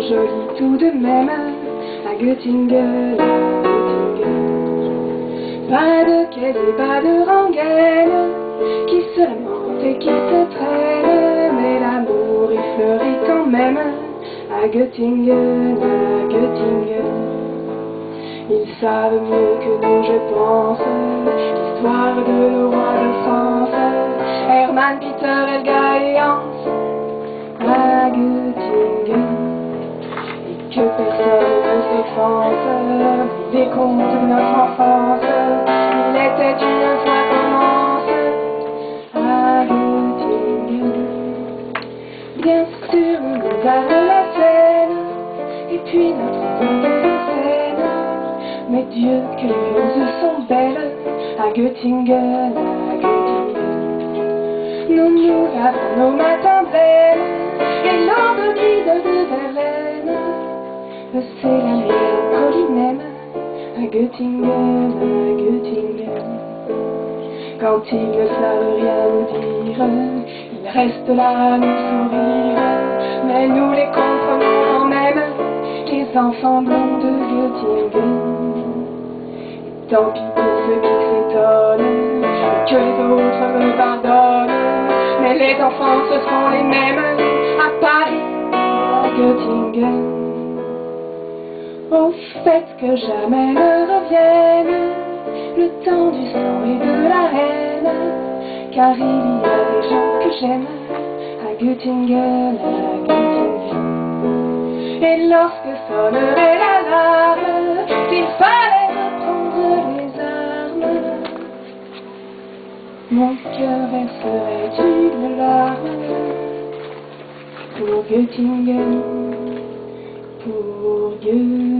joli tout de même, à Göttingen, Pas de quais et pas de rengaine, qui se lamentent et qui se traînent, mais l'amour y fleurit quand même, à Göttingen, Ils savent mieux que nous, je pense, l'histoire de nos rois de France, Hermann, Peter, Helga et Hans, à Göttingen, et que personne ne s'offense des contes de notre enfance. Il était une fois commence à Göttingen. Bien sûr, nous avons la Seine, et puis notre bonne scène. Mais Dieu, que les roses sont belles à Göttingen, Nous avons nos matins belles et l'envie de Verlaine. C'est la mélancolie même à Göttingen, Quand ils ne savent rien nous dire, ils restent là à nous sourire. Mais nous les comprenons quand même, les enfants blonds de Göttingen. Et tant pis pour ceux qui s'étonnent, que les autres me pardonnent. Mais les enfants ce sont les mêmes à Paris, à Göttingen. Au fait que jamais ne revienne le temps du sang et de la haine, car il y a des gens que j'aime à Göttingen, Et lorsque sonnerait l'alarme, qu'il fallait reprendre les armes, mon cœur verserait une larme pour Göttingen, pour Göttingen.